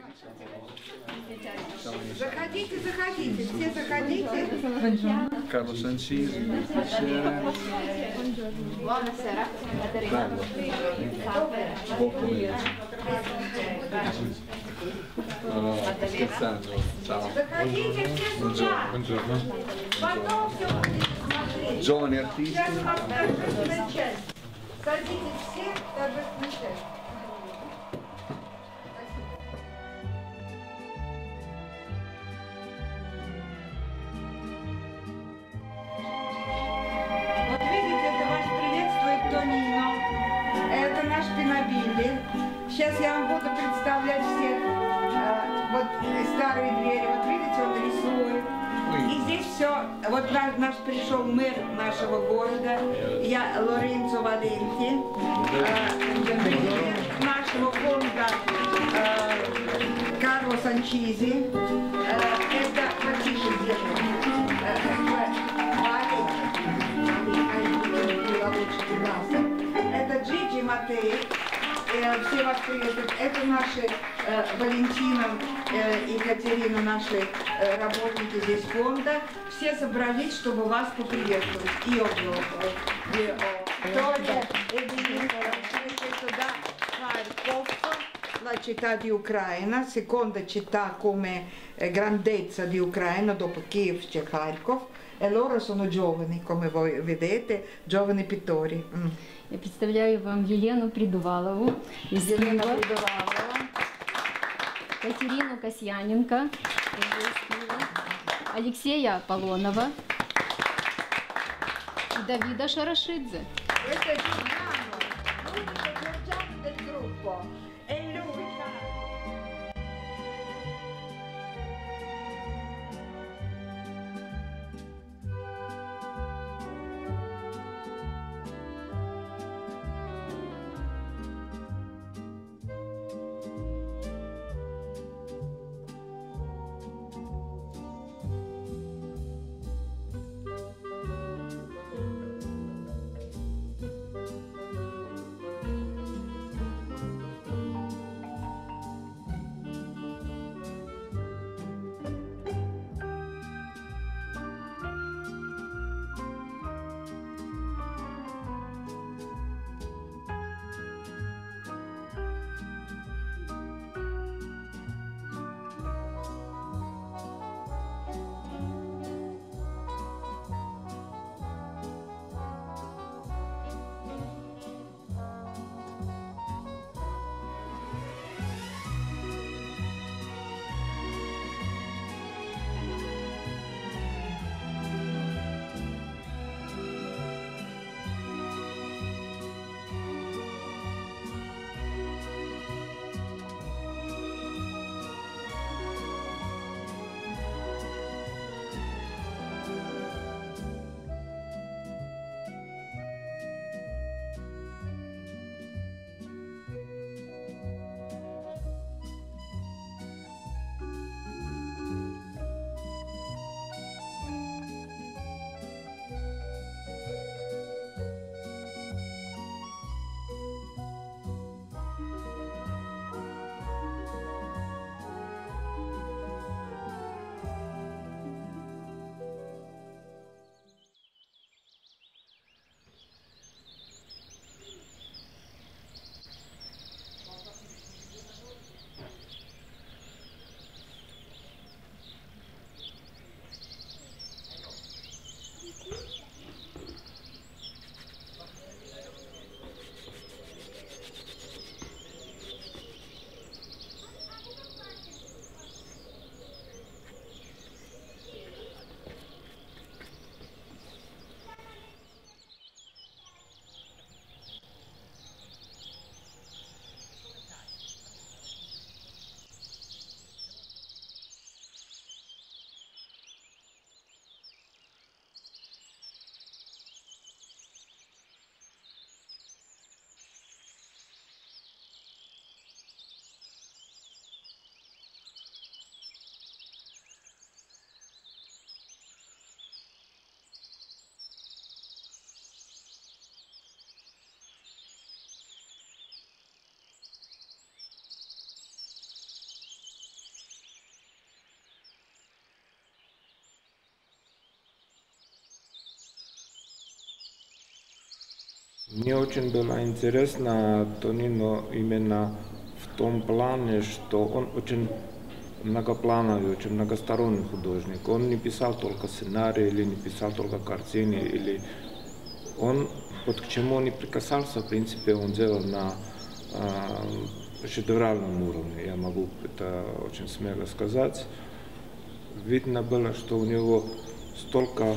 Заходите, заходите, все заходите. Carlo Sanchizi. Buonasera, Kateryna. Buon pomeriggio. No, scherzando. Ciao. Заходите все сюда. Buongiorno. Потом все будете смотреть. Giovani artisti. Сейчас у нас торжественная часть. Садитесь все, торжественная часть. Вот видите, это вас приветствует Тонино. Это наш пинобилли. Сейчас я вам буду представлять всех. Вот старые двери. Вот видите, он рисует. И здесь все. Вот наш пришел мэр нашего города. Я Лоренцо Валенти. Президент нашего фонда Карло Санчизи. Это потише сделано. Это Джиджи Матей, все вас приветствуют. Это наши Валентина и Катерина, наши работники здесь фонда. Все собрались, чтобы вас поприветствовать. Io Виктория, Денис, da Kharkov, la città di Ucraina, seconda città come grandezza di Ucraina, dopo Kiev c'è Kharkov. E loro sono giovani, come voi vedete, giovani pittori. Я представляю вам Елену Придувалову из Елена Киева, Priduvalova, Katerynu Kosianenko из Киева, Алексея Аполлонова и Давида Шарашидзе. questo è Giuliano, l'unico georgiano del gruppo. E lui fa... Мне очень было интересно Тонино именно в том плане, что он очень многоплановый, очень многосторонний художник. Он не писал только сценарий, или не писал только картины, или он, вот к чему он не прикасался, в принципе, он делал на шедевральном уровне, я могу это очень смело сказать. Видно было, что у него столько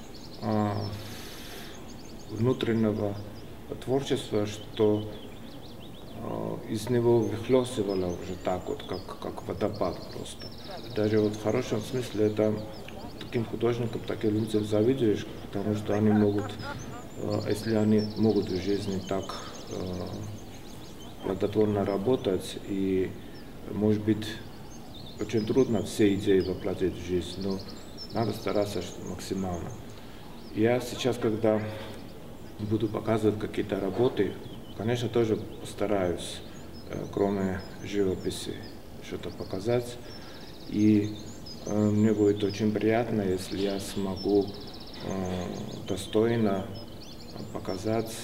внутреннего творчества, что из него выхлестывало уже так вот, как водопад просто. Даже вот в хорошем смысле это таким художникам, таким людям завидуешь, потому что они могут, если они могут в жизни так плодотворно работать, и может быть очень трудно все идеи воплотить в жизнь, но надо стараться максимально. Я сейчас, когда буду показывать какие-то работы, конечно, тоже постараюсь, кроме живописи, что-то показать. И мне будет очень приятно, если я смогу достойно показать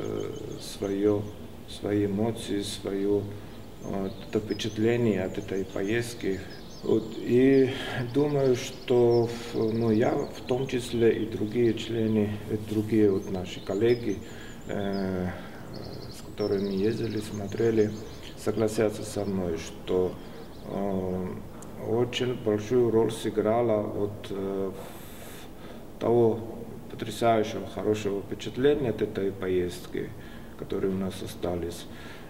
свои эмоции, свое впечатление от этой поездки. Вот. И думаю, что я в том числе и другие члены, другие вот наши коллеги, с которыми ездили, смотрели, согласятся со мной, что очень большую роль сыграла от того потрясающего, хорошего впечатления от этой поездки, которые у нас остались.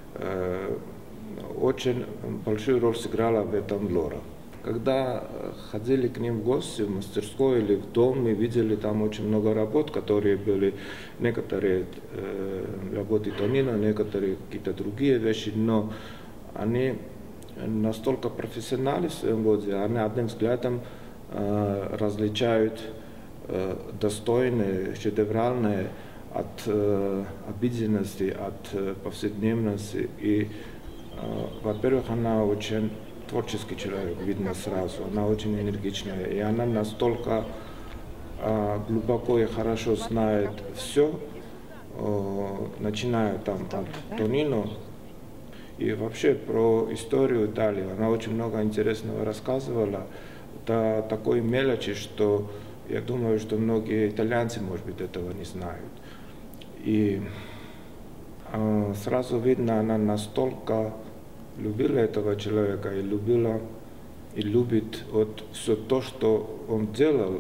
Очень большую роль сыграла в этом Лора. Когда ходили к ним в гости в мастерской или в дом, мы видели там очень много работ, которые были, некоторые работы Тонино, некоторые какие-то другие вещи, но они настолько профессиональны в своем роде, они одним взглядом различают достойные, шедевральные от обыденности, от повседневности. И, во-первых, она очень творческий человек, видно сразу, она очень энергичная, и она настолько глубоко и хорошо знает все, начиная там от Тонино, и вообще про историю Италии. Она очень много интересного рассказывала, до такой мелочи, что я думаю, что многие итальянцы, может быть, этого не знают. И сразу видно, она настолько любила этого человека и любила и любит вот все то, что он делал.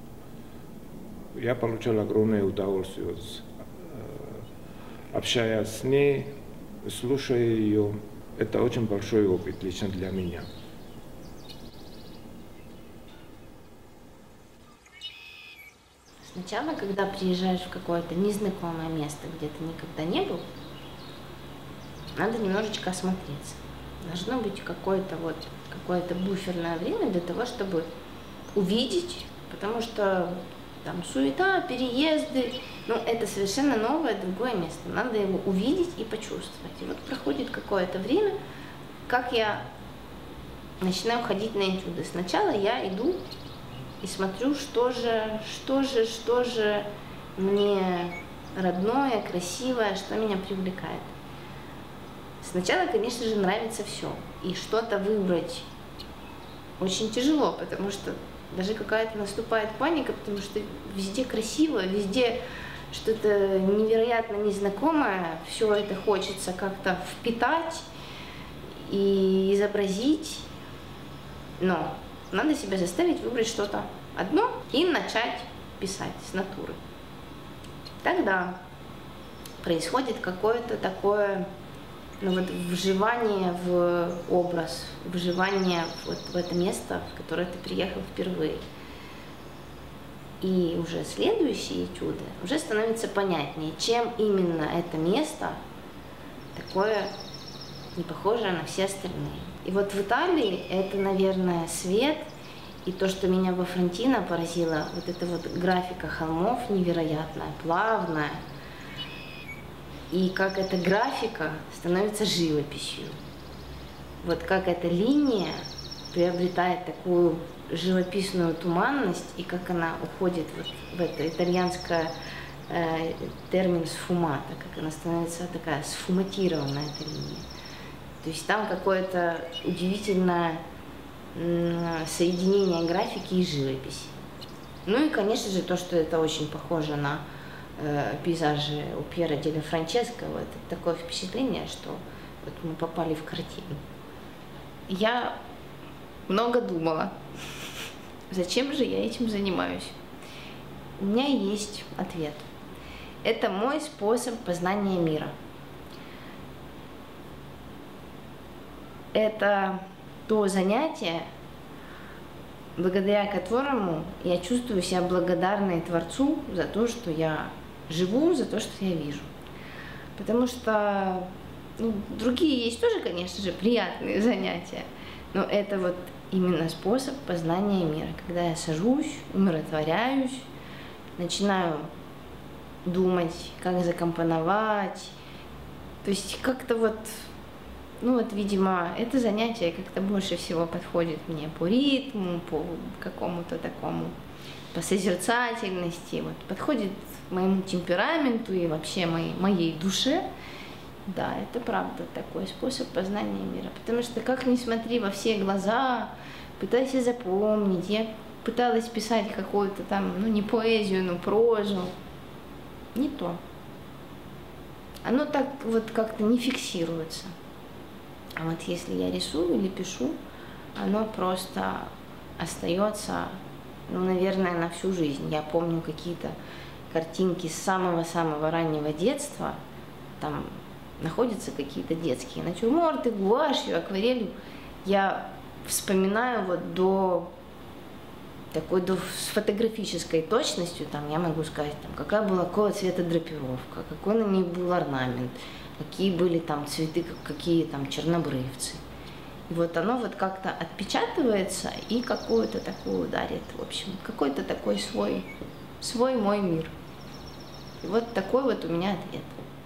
Я получал огромное удовольствие, общаясь с ней, слушая ее. Это очень большой опыт лично для меня. Сначала, когда приезжаешь в какое-то незнакомое место, где ты никогда не был, надо немножечко осмотреться. Должно быть какое-то буферное время для того, чтобы увидеть, потому что там суета, переезды, это совершенно новое, другое место. Надо его увидеть и почувствовать. И вот проходит какое-то время, как я начинаю ходить на этюды. Сначала я иду и смотрю, что же мне родное, красивое, что меня привлекает. Сначала, конечно же, нравится все. И что-то выбрать очень тяжело, потому что даже какая-то наступает паника, потому что везде красиво, везде что-то невероятно незнакомое. Все это хочется как-то впитать и изобразить. Но надо себя заставить выбрать что-то одно и начать писать с натуры. Тогда происходит какое-то такое вживание в образ, вживание в это место, в которое ты приехал впервые. И уже следующие этюды уже становится понятнее, чем именно это место такое не похожее на все остальные. И вот в Италии это, наверное, свет, и то, что меня во Фронтино поразило, вот эта вот графика холмов невероятная, плавная, и как эта графика становится живописью. Вот как эта линия приобретает такую живописную туманность, и как она уходит в это итальянское термин сфумата, как она становится такая сфуматированная, эта линия. То есть там какое-то удивительное соединение графики и живописи. Ну и, конечно же, то, что это очень похоже на пейзажи у Пьера Деля Франческо, вот, такое впечатление, что вот мы попали в картину. Я много думала, зачем же я этим занимаюсь. У меня есть ответ. Это мой способ познания мира. Это то занятие, благодаря которому я чувствую себя благодарной Творцу за то, что я живу, за то, что я вижу. Потому что другие есть тоже, конечно же, приятные занятия, но это вот именно способ познания мира, когда я сажусь, умиротворяюсь, начинаю думать, как закомпоновать. То есть как-то вот, видимо, это занятие как-то больше всего подходит мне по ритму, по какому-то такому, по созерцательности, вот, подходит моему темпераменту и вообще моей душе. Да, это правда такой способ познания мира. Потому что как ни смотри во все глаза, пытайся запомнить. Я пыталась писать какую-то там, не поэзию, но прозу. Не то. Оно так вот как-то не фиксируется. А вот если я рисую или пишу, оно просто остается, наверное, на всю жизнь. Я помню какие-то картинки с самого-самого раннего детства. Там находятся какие-то детские натюрморты, гуашью, акварелью. Я вспоминаю вот до с фотографической точностью, там, я могу сказать, какого цвета драпировка, какой на ней был орнамент, какие были там цветы, какие там чернобрывцы. И вот оно вот как-то отпечатывается и какую-то такую дарит, в общем, какой-то такой свой мой мир. И вот такой вот у меня ответ.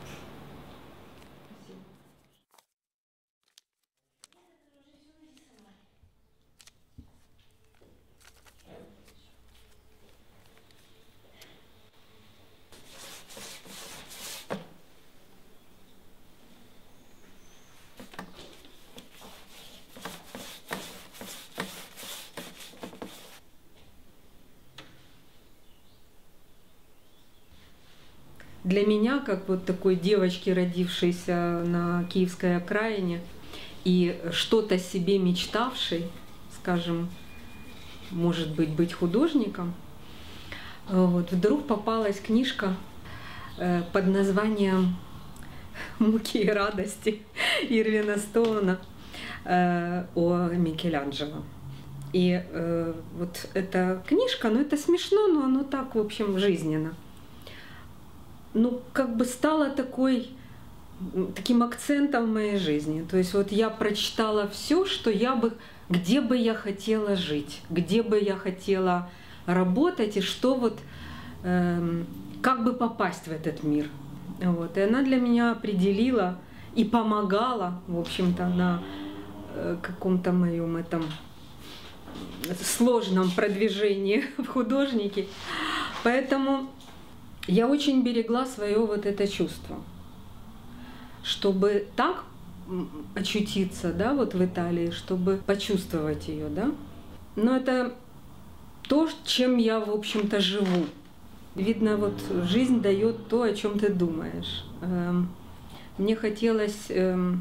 Для меня, как вот такой девочки, родившейся на Киевской окраине и что-то себе мечтавшей, скажем, может быть художником, вот, вдруг попалась книжка под названием «Муки и радости» Ирвина Стоуна о Микеланджело. И вот эта книжка, это смешно, но оно так, в общем, жизненно. Как бы стала таким акцентом в моей жизни. То есть вот я прочитала все, что где бы я хотела жить, где бы я хотела работать и что вот, как бы попасть в этот мир. Вот. И она для меня определила и помогала, в общем-то, на каком-то моем этом сложном продвижении в художнике. Поэтому я очень берегла свое вот это чувство, чтобы так очутиться, да, вот в Италии, чтобы почувствовать ее, да. Но это то, чем я, в общем-то, живу. Видно, вот жизнь дает то, о чем ты думаешь. Мне хотелось,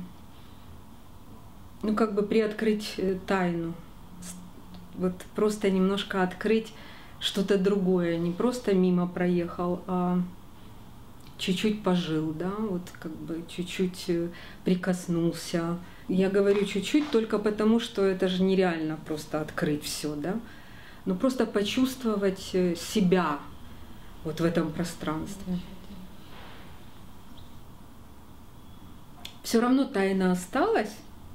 как бы приоткрыть тайну, вот просто немножко открыть что-то другое, не просто мимо проехал, а чуть-чуть пожил, да, вот как бы чуть-чуть прикоснулся. Я говорю чуть-чуть только потому, что это же нереально просто открыть все, да, но просто почувствовать себя вот в этом пространстве. Все равно тайна осталась,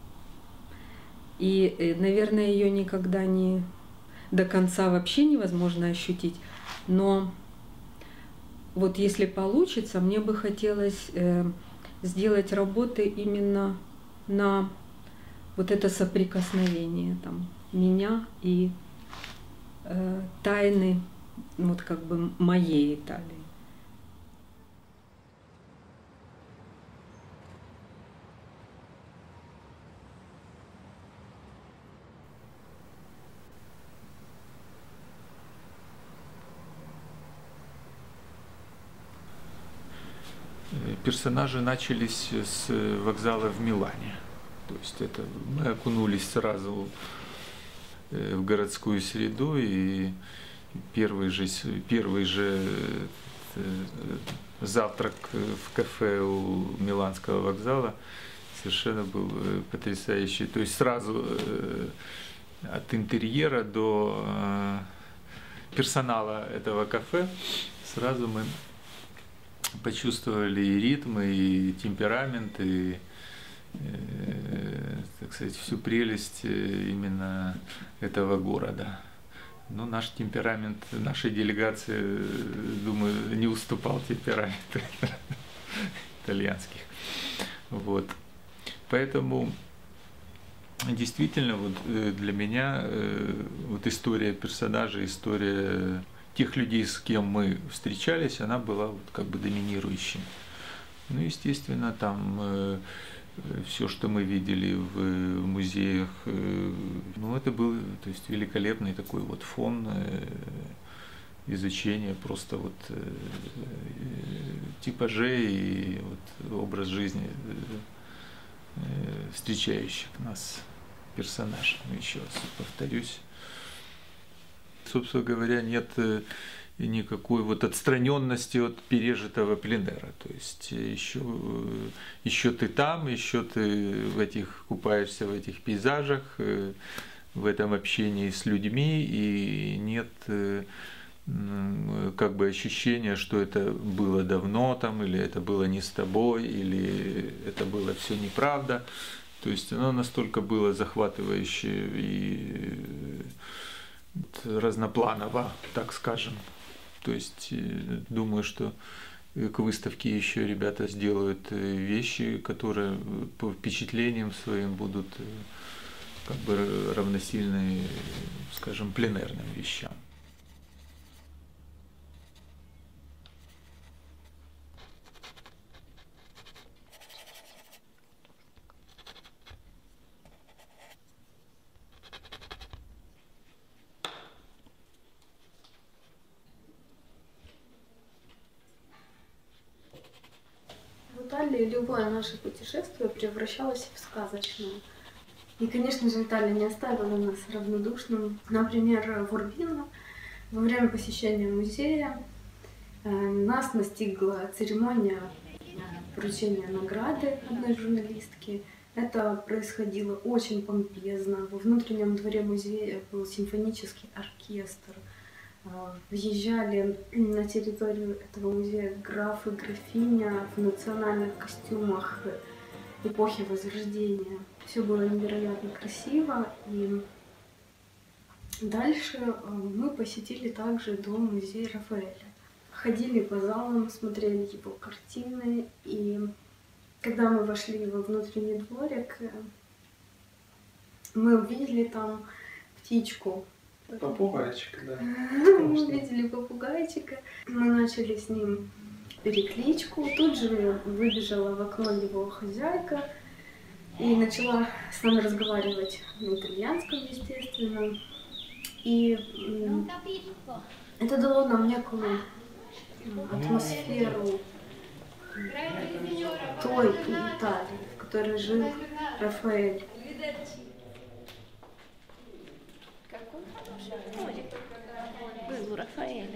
и, наверное, ее никогда не до конца вообще невозможно ощутить, но вот если получится, мне бы хотелось сделать работы именно на вот это соприкосновение там, меня и тайны вот как бы моей Италии. Персонажи начались с вокзала в Милане. То есть это мы окунулись сразу в городскую среду, и первый же завтрак в кафе у Миланского вокзала совершенно был потрясающий. То есть сразу от интерьера до персонала этого кафе сразу мы почувствовали и ритм, и темперамент, и, так сказать, всю прелесть именно этого города. Но наш темперамент нашей делегации, думаю, не уступал темпераменту итальянских. Вот. Поэтому действительно вот для меня вот история персонажей, история тех людей, с кем мы встречались, она была вот как бы доминирующей. Ну, естественно, там все, что мы видели в музеях, ну, это был, то есть, великолепный такой вот фон изучения просто вот типажей и вот образ жизни встречающих нас персонажей. Ну, еще раз повторюсь. Собственно говоря, нет никакой вот отстраненности от пережитого пленера. То есть еще ты там, еще ты купаешься в этих пейзажах, в этом общении с людьми, и нет как бы ощущения, что это было давно там, или это было не с тобой, или это было все неправда. То есть оно настолько было захватывающе и разнопланово, так скажем. То есть думаю, что к выставке еще ребята сделают вещи, которые по впечатлениям своим будут как бы равносильны, скажем, пленерным вещам. В Италии любое наше путешествие превращалось в сказочное. И, конечно же, Италия не оставила нас равнодушным. Например, в Урбино во время посещения музея нас настигла церемония вручения награды одной журналистки. Это происходило очень помпезно. Во внутреннем дворе музея был симфонический оркестр. Въезжали на территорию этого музея граф и графиня в национальных костюмах эпохи Возрождения. Все было невероятно красиво. И дальше мы посетили также дом музея Рафаэля. Ходили по залам, смотрели его картины. И когда мы вошли во внутренний дворик, мы увидели там птичку. Попугайчика, да. Мы увидели попугайчика, мы начали с ним перекличку. Тут же выбежала в окно его хозяйка и начала с нами разговаривать на итальянском, естественно. И это дало нам некую атмосферу той Италии, в которой жил Рафаэль. Был у Рафаэля.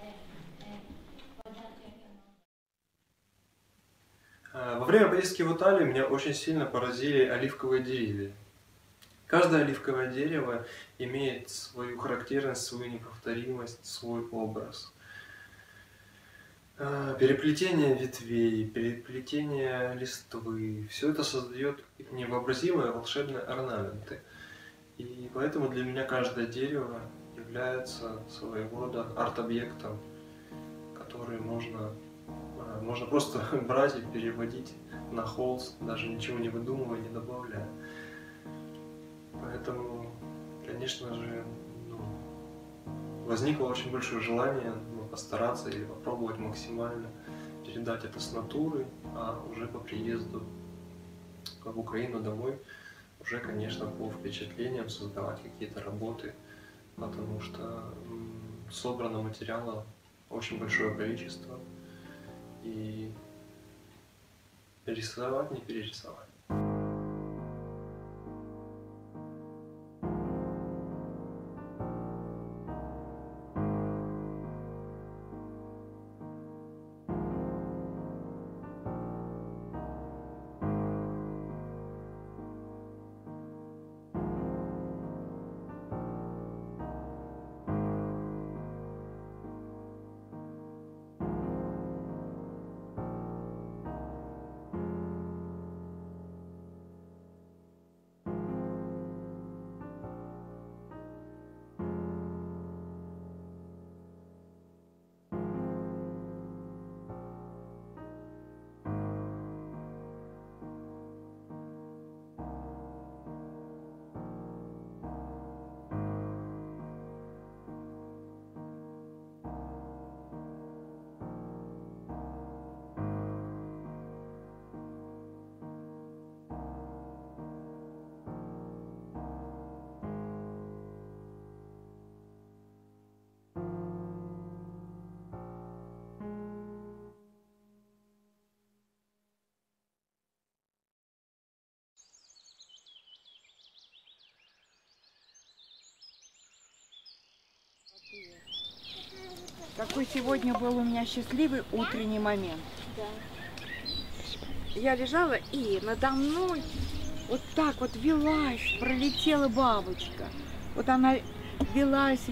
Во время поездки в Италию меня очень сильно поразили оливковые деревья. Каждое оливковое дерево имеет свою характерность, свою неповторимость, свой образ. Переплетение ветвей, переплетение листвы, все это создает невообразимые волшебные орнаменты. И поэтому для меня каждое дерево является своего рода арт-объектом, который можно просто брать и переводить на холст, даже ничего не выдумывая, не добавляя. Поэтому, конечно же, возникло очень большое желание постараться или попробовать максимально передать это с натуры, а уже по приезду в Украину домой уже, конечно, по впечатлениям создавать какие-то работы, потому что собрано материала очень большое количество, и рисовать, не перерисовать. Какой сегодня был у меня счастливый утренний момент. Я лежала, и надо мной вот так вот велась, пролетела бабочка. Вот она велась,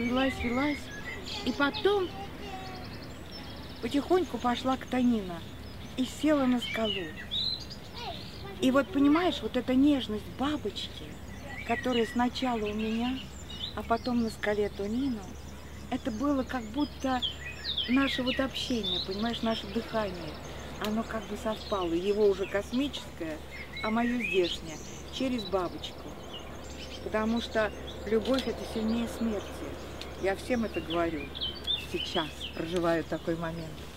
и потом потихоньку пошла к Тонино и села на скалу. И вот понимаешь, вот эта нежность бабочки, которая сначала у меня, а потом на скале Тонино, это было как будто наше вот общение, понимаешь, наше дыхание. Оно как бы совпало. Его уже космическое, а мое здешнее, через бабочку. Потому что любовь — это сильнее смерти. Я всем это говорю. Сейчас проживаю такой момент.